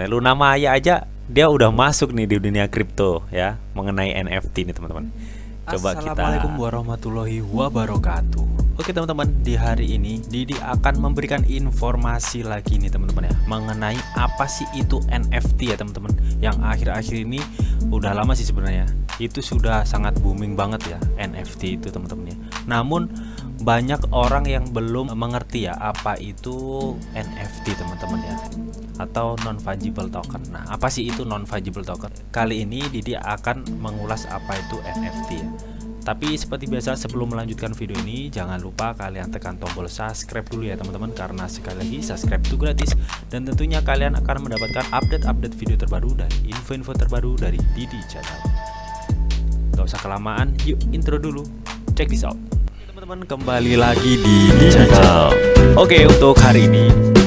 Luna Maya aja dia udah masuk nih di dunia kripto ya, mengenai NFT nih teman-teman. Coba Assalamualaikum warahmatullahi wabarakatuh. Oke teman-teman, di hari ini Didi akan memberikan informasi lagi nih teman-teman ya, mengenai apa sih itu NFT ya teman-teman. Yang akhir-akhir ini udah lama sih sebenarnya, itu sudah sangat booming banget ya NFT itu teman-teman ya. Namun banyak orang yang belum mengerti ya apa itu NFT teman-teman ya, atau non fungible token. Nah, apa sih itu non fungible token? Kali ini Didi akan mengulas apa itu NFT ya. Tapi seperti biasa, sebelum melanjutkan video ini, jangan lupa kalian tekan tombol subscribe dulu ya teman-teman, karena sekali lagi subscribe itu gratis dan tentunya kalian akan mendapatkan update-update video terbaru dan info-info terbaru dari Didi Channel. Gak usah kelamaan, yuk intro dulu. Check this out. Teman-teman, kembali lagi di Didi Channel. Oke, untuk hari ini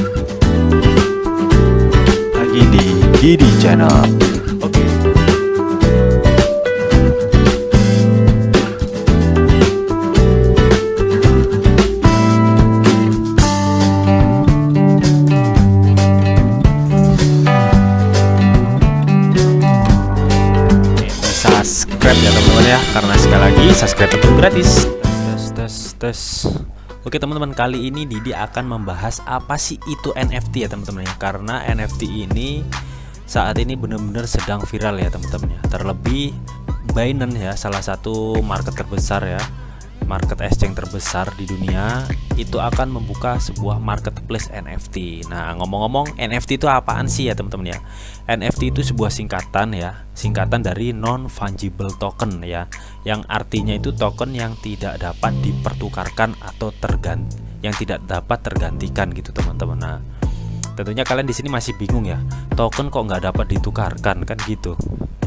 lagi di Didi Channel. Oke. Subscribe ya teman-teman ya, karena sekali lagi subscribe itu gratis. Tes. Oke teman-teman, kali ini Didi akan membahas apa sih itu NFT ya teman-teman ya, karena NFT ini saat ini benar-benar sedang viral ya teman-teman ya. Terlebih Binance ya, salah satu market terbesar ya, market exchange terbesar di dunia, itu akan membuka sebuah marketplace NFT. Nah, ngomong-ngomong NFT itu apaan sih ya teman-teman ya? NFT itu sebuah singkatan ya, singkatan dari non fungible token ya, yang artinya itu token yang tidak dapat dipertukarkan atau yang tidak dapat tergantikan gitu teman-teman. Nah, tentunya kalian di sini masih bingung ya, token kok nggak dapat ditukarkan kan gitu.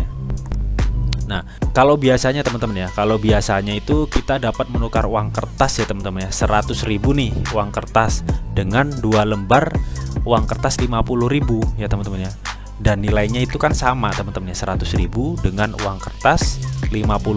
Nah, kalau biasanya teman-teman ya, kalau biasanya itu kita dapat menukar uang kertas ya teman-teman ya, 100.000 nih uang kertas dengan 2 lembar uang kertas 50.000 ya teman-teman ya. Dan nilainya itu kan sama teman-teman ya, 100.000 dengan uang kertas 50.000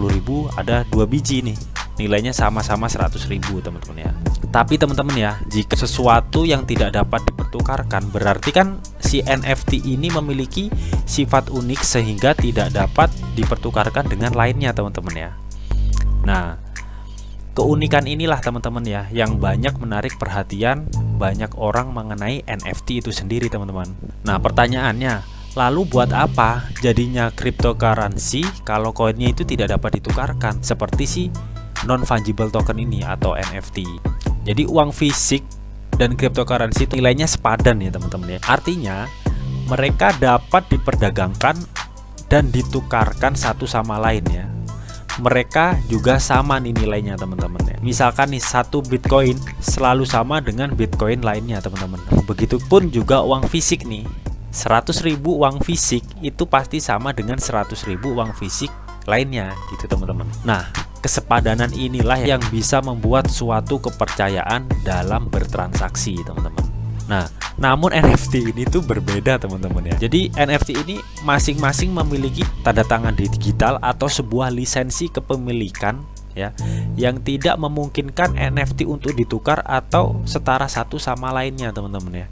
ada 2 biji nih. Nilainya sama-sama 100.000 teman-teman ya. Tapi teman-teman ya, jika sesuatu yang tidak dapat dipertukarkan, berarti kan si NFT ini memiliki sifat unik sehingga tidak dapat dipertukarkan dengan lainnya teman-teman ya. Nah, keunikan inilah teman-teman ya yang banyak menarik perhatian banyak orang mengenai NFT itu sendiri teman-teman. Nah, pertanyaannya, lalu buat apa jadinya cryptocurrency kalau koinnya itu tidak dapat ditukarkan seperti si non fungible token ini atau NFT? Jadi uang fisik dan cryptocurrency itu nilainya sepadan ya teman-teman ya. Artinya mereka dapat diperdagangkan dan ditukarkan satu sama lain ya. Mereka juga sama nih nilainya teman-teman ya. Misalkan nih satu Bitcoin selalu sama dengan Bitcoin lainnya teman-teman. Begitupun juga uang fisik nih. 100.000 uang fisik itu pasti sama dengan 100.000 uang fisik lainnya gitu teman-teman. Nah, kesepadanan inilah yang bisa membuat suatu kepercayaan dalam bertransaksi teman-teman. Nah, namun NFT ini tuh berbeda teman-teman ya. Jadi NFT ini masing-masing memiliki tanda tangan digital atau sebuah lisensi kepemilikan ya, yang tidak memungkinkan NFT untuk ditukar atau setara satu sama lainnya teman-teman ya.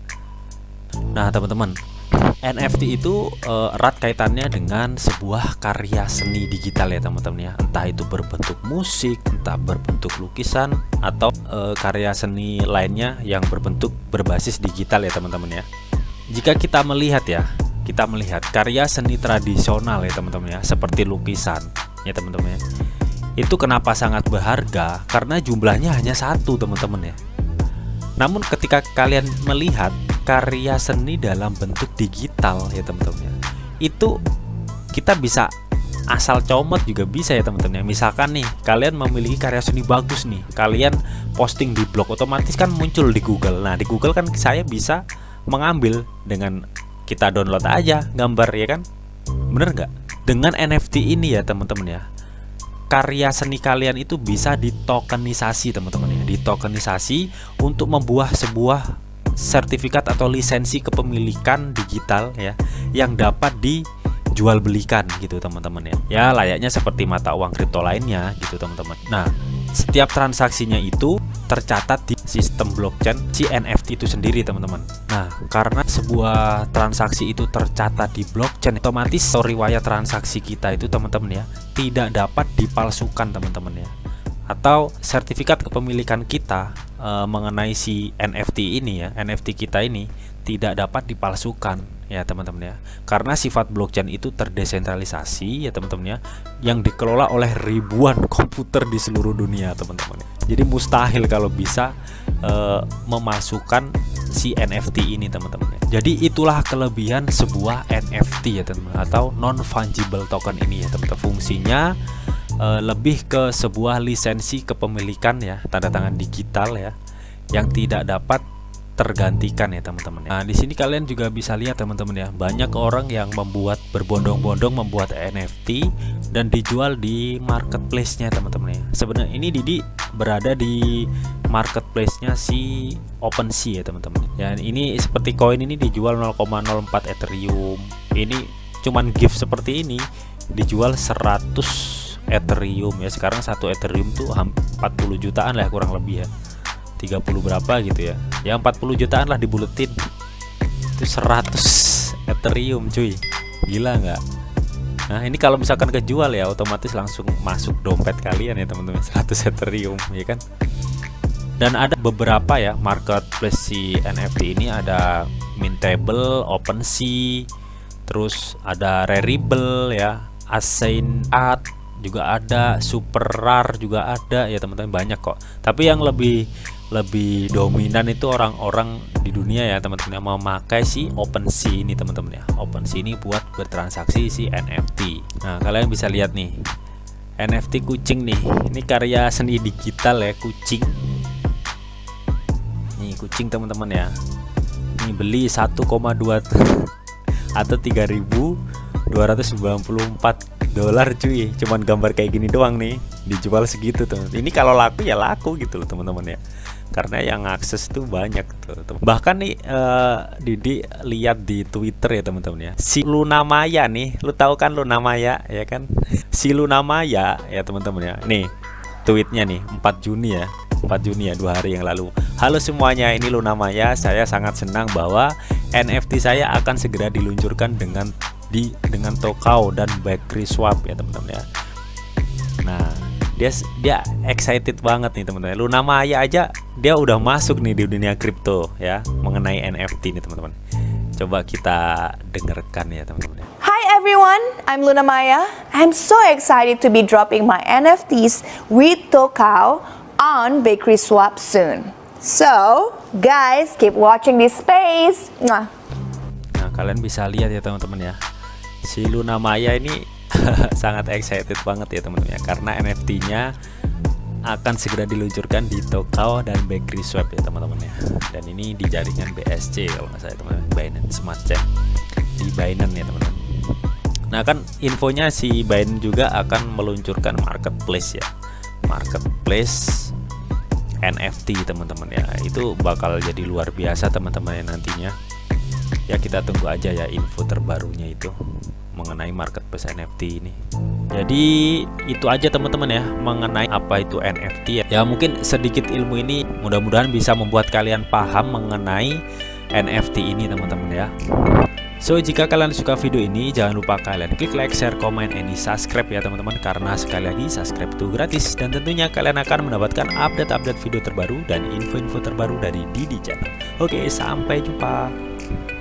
Nah teman-teman, NFT itu erat kaitannya dengan sebuah karya seni digital ya teman-teman ya. Entah itu berbentuk musik, entah berbentuk lukisan, atau karya seni lainnya yang berbasis digital ya teman-teman ya. Jika kita melihat karya seni tradisional ya teman-teman ya, seperti lukisan ya teman-teman ya, itu kenapa sangat berharga? Karena jumlahnya hanya satu teman-teman ya. Namun ketika kalian melihat karya seni dalam bentuk digital ya teman-teman ya, itu kita bisa asal comot juga bisa ya teman-teman ya. Misalkan nih kalian memiliki karya seni bagus nih, kalian posting di blog, otomatis kan muncul di Google. Nah di Google kan saya bisa mengambil dengan kita download aja gambar ya kan, bener nggak? Dengan NFT ini ya teman-teman ya, karya seni kalian itu bisa ditokenisasi teman-teman ya, ditokenisasi untuk membuat sebuah sertifikat atau lisensi kepemilikan digital ya, yang dapat dijual belikan gitu teman-teman ya. Ya layaknya seperti mata uang kripto lainnya gitu teman-teman. Nah, setiap transaksinya itu tercatat di sistem blockchain si NFT itu sendiri, teman-teman. Nah, karena sebuah transaksi itu tercatat di blockchain, otomatis riwayat transaksi kita itu, teman-teman ya, tidak dapat dipalsukan, teman-teman ya. Atau sertifikat kepemilikan kita mengenai si NFT ini ya, NFT kita ini tidak dapat dipalsukan ya, teman-teman ya. Karena sifat blockchain itu terdesentralisasi ya, teman-teman ya, yang dikelola oleh ribuan komputer di seluruh dunia, teman-teman ya. Jadi mustahil kalau bisa memasukkan si NFT ini, teman-teman ya. Jadi itulah kelebihan sebuah NFT ya, teman-teman, atau non fungible token ini ya, teman-teman. Fungsinya lebih ke sebuah lisensi kepemilikan ya, tanda tangan digital ya, yang tidak dapat tergantikan ya, teman-teman. Nah, di sini kalian juga bisa lihat, teman-teman ya, banyak orang yang membuat berbondong-bondong membuat NFT dan dijual di marketplace-nya, teman-teman ya. Sebenarnya ini Didi berada di marketplace-nya si OpenSea ya, teman-teman. Ya, ini seperti koin ini dijual 0,04 Ethereum. Ini cuman gift seperti ini dijual 100 Ethereum ya. Sekarang satu Ethereum tuh 40 jutaan lah kurang lebih ya, 30 berapa gitu ya, ya 40 jutaan lah dibuletin. Itu 100 Ethereum cuy, gila nggak? Nah ini kalau misalkan kejual ya, otomatis langsung masuk dompet kalian ya, teman-teman, 100 Ethereum ya kan. Dan ada beberapa ya marketplace si NFT ini, ada Mintable, OpenSea, terus ada Rarible ya, Assign Art juga ada, Super Rare juga ada ya, teman-teman, banyak kok. Tapi yang lebih dominan itu orang-orang di dunia ya, teman-teman, yang memakai si OpenSea ini, teman-teman ya. OpenSea ini buat bertransaksi si NFT. Nah, kalian bisa lihat nih, NFT kucing nih. Ini karya seni digital ya, kucing. Nih kucing, teman-teman ya. Ini beli 1,2 atau 3.294 dolar cuy, cuman gambar kayak gini doang nih, dijual segitu tuh. Ini kalau laku ya laku gitu loh, teman-teman ya, karena yang akses tuh banyak tuh. Bahkan nih Didi lihat di Twitter ya, teman-teman ya, si Luna Maya nih, lu tahu kan Luna Maya ya kan, si Luna Maya ya, teman-teman ya. Nih tweetnya nih 4 Juni ya, 4 Juni ya, 2 hari yang lalu. Halo semuanya, ini Luna Maya. Saya sangat senang bahwa NFT saya akan segera diluncurkan dengan Tokau dan Bakery Swap ya, teman-teman ya. Nah, dia excited banget nih, teman-teman. Luna Maya aja dia udah masuk nih di dunia kripto ya, mengenai NFT nih, teman-teman. Coba kita dengarkan ya, teman-teman. Hi everyone, I'm Luna Maya. I'm so excited to be dropping my NFTs with Tokau on Bakery Swap soon. So, guys, keep watching this space. Nah, kalian bisa lihat ya, teman-teman ya. Si Luna Maya ini sangat excited banget ya, teman-teman ya, karena NFT-nya akan segera diluncurkan di Tokau dan Bakery Swap ya, teman-teman ya. Dan ini di jaringan BSC kalau nggak salah, teman-teman, Binance Smart Chain, di Binance ya, teman-teman. Nah kan infonya si Binance juga akan meluncurkan marketplace ya, marketplace NFT, teman-teman ya. Itu bakal jadi luar biasa, teman-teman ya, nantinya. Ya kita tunggu aja ya info terbarunya itu mengenai marketplace NFT ini. Jadi itu aja, teman-teman ya, mengenai apa itu NFT ya. Ya mungkin sedikit ilmu ini mudah-mudahan bisa membuat kalian paham mengenai NFT ini, teman-teman ya. So jika kalian suka video ini, jangan lupa kalian klik like, share, komen, and subscribe ya, teman-teman, karena sekali lagi subscribe itu gratis, dan tentunya kalian akan mendapatkan update-update video terbaru dan info-info terbaru dari Didi Channel. Oke, sampai jumpa.